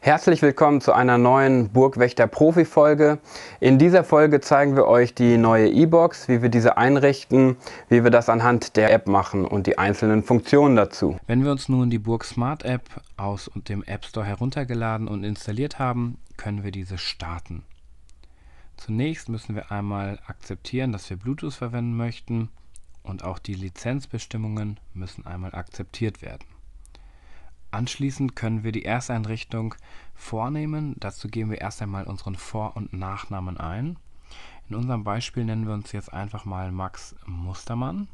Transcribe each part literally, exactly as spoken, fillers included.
Herzlich willkommen zu einer neuen Burgwächter Profi-Folge. In dieser Folge zeigen wir euch die neue E-Box, wie wir diese einrichten, wie wir das anhand der App machen und die einzelnen Funktionen dazu. Wenn wir uns nun die Burg Smart App aus dem App Store heruntergeladen und installiert haben, können wir diese starten. Zunächst müssen wir einmal akzeptieren, dass wir Bluetooth verwenden möchten, und auch die Lizenzbestimmungen müssen einmal akzeptiert werden. Anschließend können wir die Ersteinrichtung vornehmen. Dazu geben wir erst einmal unseren Vor- und Nachnamen ein. In unserem Beispiel nennen wir uns jetzt einfach mal Max Mustermann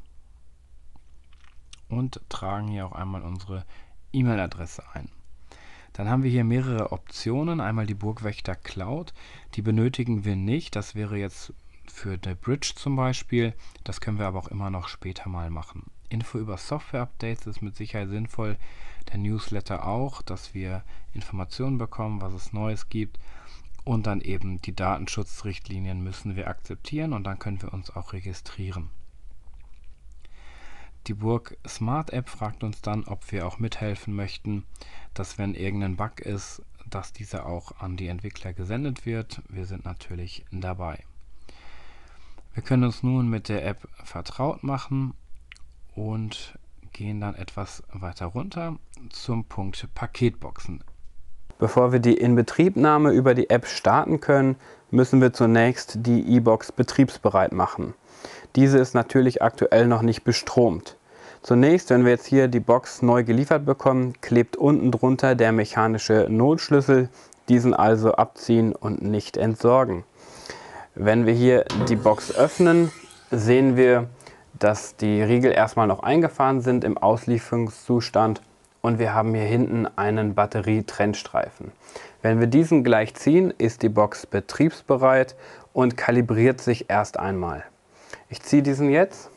und tragen hier auch einmal unsere E-Mail-Adresse ein. Dann haben wir hier mehrere Optionen. Einmal die Burgwächter Cloud, die benötigen wir nicht. Das wäre jetzt für die Bridge zum Beispiel. Das können wir aber auch immer noch später mal machen. Info über Software-Updates ist mit Sicherheit sinnvoll. Der Newsletter auch, dass wir Informationen bekommen, was es Neues gibt. Und dann eben die Datenschutzrichtlinien müssen wir akzeptieren und dann können wir uns auch registrieren. Die Burg Smart App fragt uns dann, ob wir auch mithelfen möchten, dass wenn irgendein Bug ist, dass dieser auch an die Entwickler gesendet wird. Wir sind natürlich dabei. Wir können uns nun mit der App vertraut machen und gehen dann etwas weiter runter zum Punkt Paketboxen. Bevor wir die Inbetriebnahme über die App starten können, müssen wir zunächst die E-Box betriebsbereit machen. Diese ist natürlich aktuell noch nicht bestromt. Zunächst, wenn wir jetzt hier die Box neu geliefert bekommen, klebt unten drunter der mechanische Notschlüssel. Diesen also abziehen und nicht entsorgen. Wenn wir hier die Box öffnen, sehen wir, dass die Riegel erstmal noch eingefahren sind im Auslieferungszustand und wir haben hier hinten einen Batterietrennstreifen. Wenn wir diesen gleich ziehen, ist die Box betriebsbereit und kalibriert sich erst einmal. Ich ziehe diesen jetzt.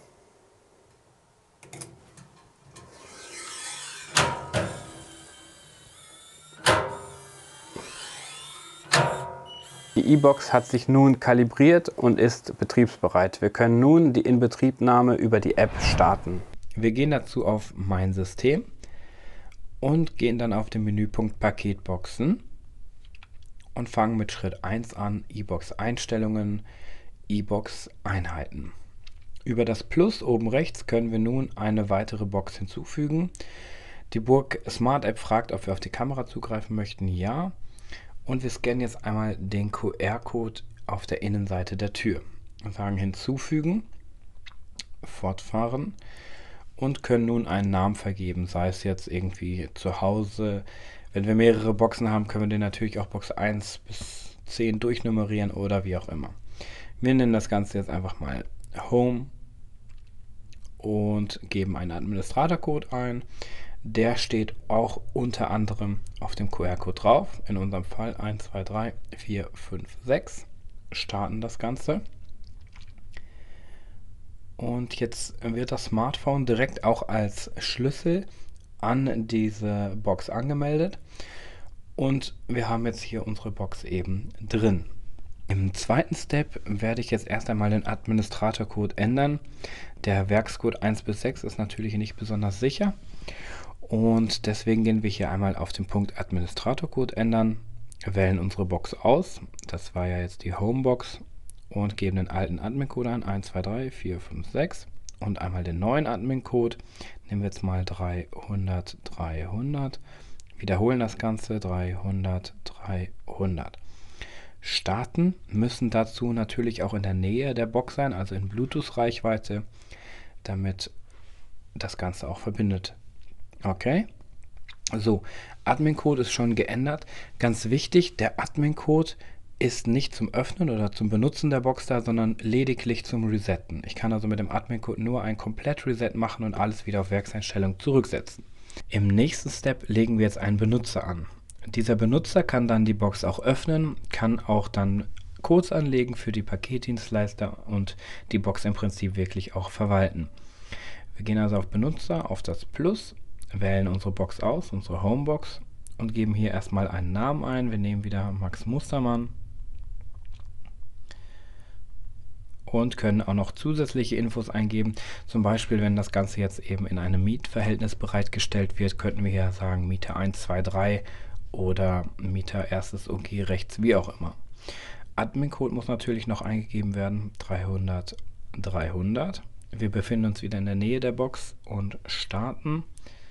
Die E-Box hat sich nun kalibriert und ist betriebsbereit. Wir können nun die Inbetriebnahme über die App starten. Wir gehen dazu auf Mein System und gehen dann auf den Menüpunkt Paketboxen und fangen mit Schritt eins an, E-Box Einstellungen, E-Box Einheiten. Über das Plus oben rechts können wir nun eine weitere Box hinzufügen. Die Burg Smart App fragt, ob wir auf die Kamera zugreifen möchten. Ja. Und wir scannen jetzt einmal den Q R-Code auf der Innenseite der Tür und sagen hinzufügen, fortfahren und können nun einen Namen vergeben, sei es jetzt irgendwie zu Hause. Wenn wir mehrere Boxen haben, können wir den natürlich auch Box eins bis zehn durchnummerieren oder wie auch immer. Wir nennen das Ganze jetzt einfach mal Home und geben einen Administratorcode ein. Der steht auch unter anderem auf dem Q R-Code drauf. In unserem Fall eins, zwei, drei, vier, fünf, sechs. Starten das Ganze. Und jetzt wird das Smartphone direkt auch als Schlüssel an diese Box angemeldet. Und wir haben jetzt hier unsere Box eben drin. Im zweiten Step werde ich jetzt erst einmal den Administratorcode ändern. Der Werkscode eins bis sechs ist natürlich nicht besonders sicher. Und deswegen gehen wir hier einmal auf den Punkt Administratorcode ändern, wählen unsere Box aus, das war ja jetzt die Homebox, und geben den alten Admin-Code ein, eins, zwei, drei, vier, fünf, sechs und einmal den neuen Admin-Code, nehmen wir jetzt mal dreihundert, dreihundert, wiederholen das Ganze, dreihundert, dreihundert. Starten müssen dazu natürlich auch in der Nähe der Box sein, also in Bluetooth-Reichweite, damit das Ganze auch verbindet. Okay, so, Admin-Code ist schon geändert. Ganz wichtig, der Admin-Code ist nicht zum Öffnen oder zum Benutzen der Box da, sondern lediglich zum Resetten. Ich kann also mit dem Admin-Code nur ein Komplett-Reset machen und alles wieder auf Werkseinstellung zurücksetzen. Im nächsten Step legen wir jetzt einen Benutzer an. Dieser Benutzer kann dann die Box auch öffnen, kann auch dann Codes anlegen für die Paketdienstleister und die Box im Prinzip wirklich auch verwalten. Wir gehen also auf Benutzer, auf das Plus, wählen unsere Box aus, unsere Homebox, und geben hier erstmal einen Namen ein. Wir nehmen wieder Max Mustermann und können auch noch zusätzliche Infos eingeben. Zum Beispiel, wenn das Ganze jetzt eben in einem Mietverhältnis bereitgestellt wird, könnten wir hier sagen Miete eins, zwei, drei oder Mieter erstes O G rechts, wie auch immer. Admin-Code muss natürlich noch eingegeben werden, dreihundert dreihundert. Wir befinden uns wieder in der Nähe der Box und starten.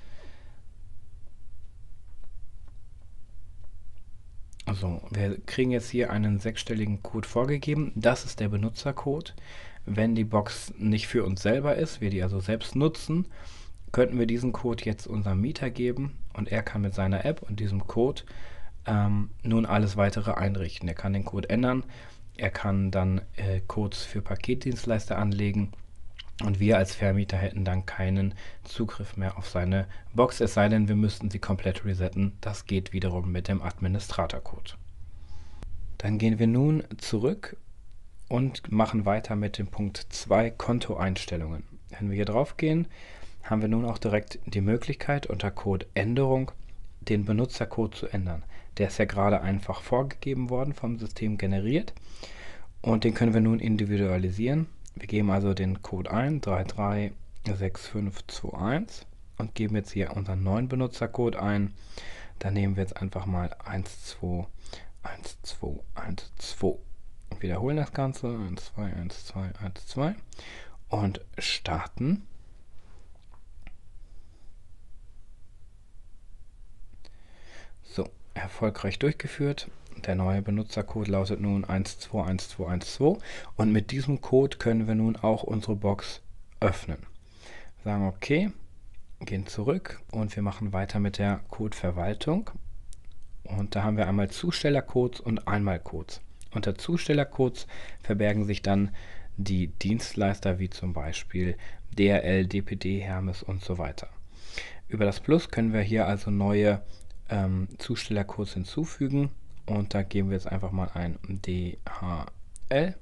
Also, wir kriegen jetzt hier einen sechsstelligen Code vorgegeben. Das ist der Benutzercode. Wenn die Box nicht für uns selber ist, wir die also selbst nutzen, könnten wir diesen Code jetzt unserem Mieter geben und er kann mit seiner App und diesem Code ähm, nun alles weitere einrichten. Er kann den Code ändern, er kann dann äh, Codes für Paketdienstleister anlegen und wir als Vermieter hätten dann keinen Zugriff mehr auf seine Box, es sei denn, wir müssten sie komplett resetten. Das geht wiederum mit dem Administrator-Code. Dann gehen wir nun zurück und machen weiter mit dem Punkt zwei, Kontoeinstellungen. Wenn wir hier drauf gehen, haben wir nun auch direkt die Möglichkeit, unter Code Änderung den Benutzercode zu ändern. Der ist ja gerade einfach vorgegeben worden, vom System generiert und den können wir nun individualisieren. Wir geben also den Code ein, drei drei sechs fünf zwei eins und geben jetzt hier unseren neuen Benutzercode ein. Dann nehmen wir jetzt einfach mal eins zwei eins zwei eins zwei. Wiederholen das Ganze, eins zwei eins zwei eins zwei und starten. So, erfolgreich durchgeführt. Der neue Benutzercode lautet nun eins zwei eins zwei eins zwei und mit diesem Code können wir nun auch unsere Box öffnen. Sagen okay, gehen zurück und wir machen weiter mit der Codeverwaltung. Und da haben wir einmal Zustellercodes und Einmalcodes. Unter Zustellercodes verbergen sich dann die Dienstleister wie zum Beispiel D H L, D P D, Hermes und so weiter. Über das Plus können wir hier also neue ähm, Zustellercodes hinzufügen und da geben wir jetzt einfach mal ein D H L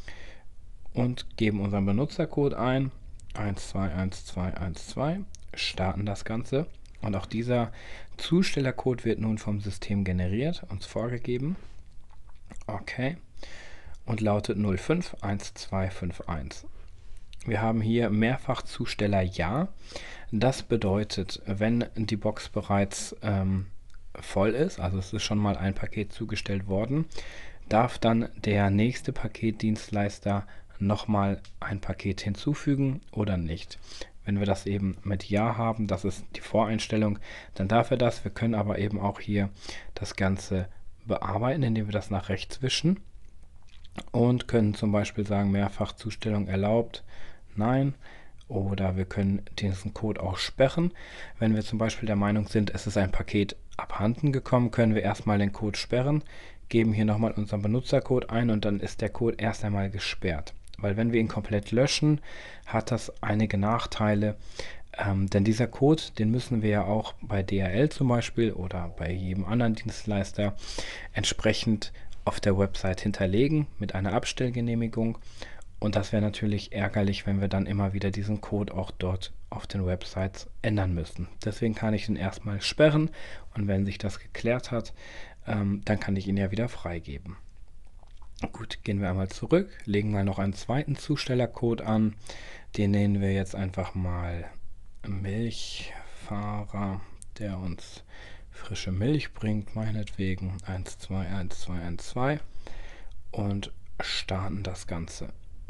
und geben unseren Benutzercode ein, eins zwei eins zwei eins zwei, starten das Ganze und auch dieser Zustellercode wird nun vom System generiert, uns vorgegeben. Okay. Und lautet null fünf eins zwei fünf eins. Wir haben hier Mehrfachzusteller Ja. Das bedeutet, wenn die Box bereits ähm, voll ist, also es ist schon mal ein Paket zugestellt worden, darf dann der nächste Paketdienstleister nochmal ein Paket hinzufügen oder nicht. Wenn wir das eben mit Ja haben, das ist die Voreinstellung, dann darf er das. Wir können aber eben auch hier das Ganze bearbeiten, indem wir das nach rechts wischen und können zum Beispiel sagen, Mehrfachzustellung erlaubt, nein, oder wir können diesen Code auch sperren. Wenn wir zum Beispiel der Meinung sind, es ist ein Paket abhanden gekommen, können wir erstmal den Code sperren, geben hier nochmal unseren Benutzercode ein und dann ist der Code erst einmal gesperrt. Weil wenn wir ihn komplett löschen, hat das einige Nachteile, ähm, denn dieser Code, den müssen wir ja auch bei D H L zum Beispiel oder bei jedem anderen Dienstleister entsprechend auf der Website hinterlegen mit einer Abstellgenehmigung und das wäre natürlich ärgerlich, wenn wir dann immer wieder diesen Code auch dort auf den Websites ändern müssen. Deswegen kann ich ihn erstmal sperren und wenn sich das geklärt hat, ähm, dann kann ich ihn ja wieder freigeben. Gut, gehen wir einmal zurück, legen mal noch einen zweiten Zustellercode an. Den nennen wir jetzt einfach mal Milchfahrer, der uns frische Milch bringt, meinetwegen eins zwei eins zwei eins zwei und starten das Ganze.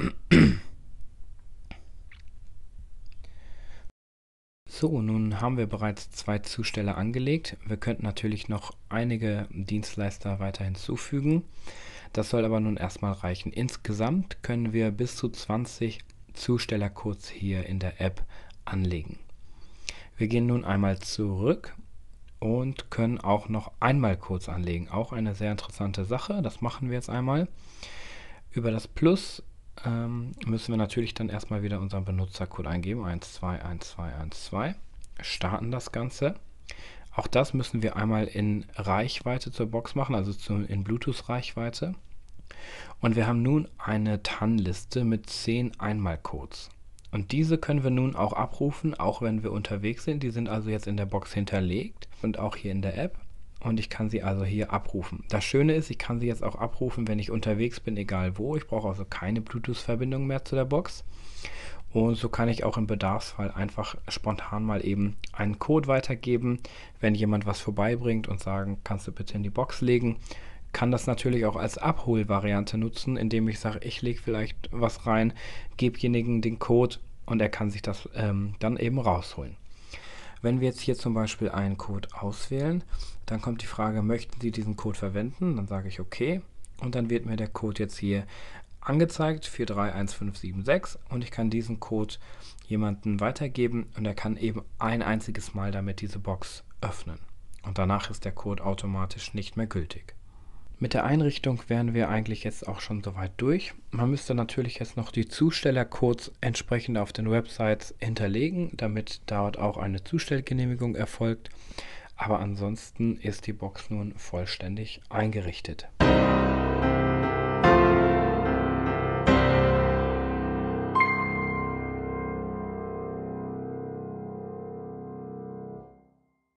So, nun haben wir bereits zwei Zusteller angelegt. Wir könnten natürlich noch einige Dienstleister weiter hinzufügen. Das soll aber nun erstmal reichen. Insgesamt können wir bis zu zwanzig Zustellercodes hier in der App anlegen. Wir gehen nun einmal zurück und können auch noch Einmalcodes anlegen. Auch eine sehr interessante Sache. Das machen wir jetzt einmal. Über das Plus ähm, müssen wir natürlich dann erstmal wieder unseren Benutzercode eingeben. eins zwei eins zwei eins zwei. Starten das Ganze. Auch das müssen wir einmal in Reichweite zur Box machen, also zu, in Bluetooth-Reichweite. Und wir haben nun eine T A N-Liste mit zehn Einmalcodes. Und diese können wir nun auch abrufen, auch wenn wir unterwegs sind. Die sind also jetzt in der Box hinterlegt und auch hier in der App. Und ich kann sie also hier abrufen. Das Schöne ist, ich kann sie jetzt auch abrufen, wenn ich unterwegs bin, egal wo. Ich brauche also keine Bluetooth-Verbindung mehr zu der Box. Und so kann ich auch im Bedarfsfall einfach spontan mal eben einen Code weitergeben, wenn jemand was vorbeibringt und sagen, kannst du bitte in die Box legen. Kann das natürlich auch als Abholvariante nutzen, indem ich sage, ich lege vielleicht was rein, gebe jenigen den Code und er kann sich das ähm, dann eben rausholen. Wenn wir jetzt hier zum Beispiel einen Code auswählen, dann kommt die Frage, möchten Sie diesen Code verwenden? Dann sage ich okay und dann wird mir der Code jetzt hier angezeigt, vier drei eins fünf sieben sechs, und ich kann diesen Code jemandem weitergeben und er kann eben ein einziges Mal damit diese Box öffnen. Und danach ist der Code automatisch nicht mehr gültig. Mit der Einrichtung wären wir eigentlich jetzt auch schon soweit durch. Man müsste natürlich jetzt noch die Zustellercodes entsprechend auf den Websites hinterlegen, damit dort auch eine Zustellgenehmigung erfolgt. Aber ansonsten ist die Box nun vollständig eingerichtet.